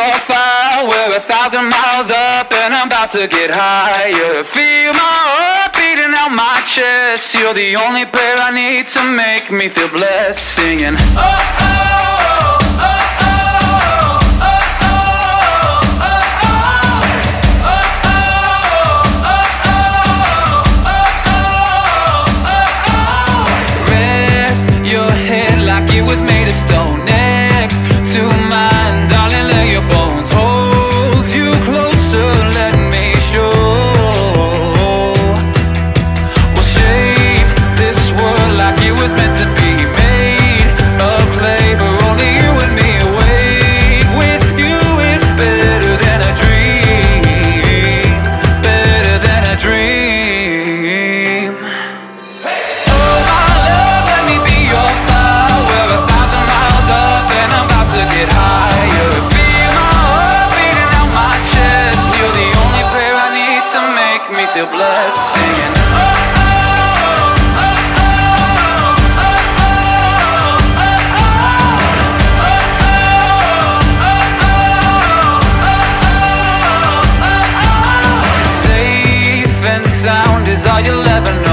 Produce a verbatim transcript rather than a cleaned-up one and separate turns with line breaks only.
your fire. We're a thousand miles up and I'm about to get higher. Feel my heart beating out my chest. You're the only prayer I need to make me feel blessed. Singing oh, oh, oh, oh. It was made of stone next to mine. Darling, lay your bones. Hold you closer, let me show. We'll shape this world like it was meant to be. Made of clay for only you and me. Awake with you is better than a dream. Better than a dream. Oh my love, let me be your fire. Get higher, feel my heart beating out my chest. You're the only prayer I need to make me feel blessed. Singing oh, oh, oh, oh, oh, oh, oh, oh, oh. Safe and sound is all you'll ever know.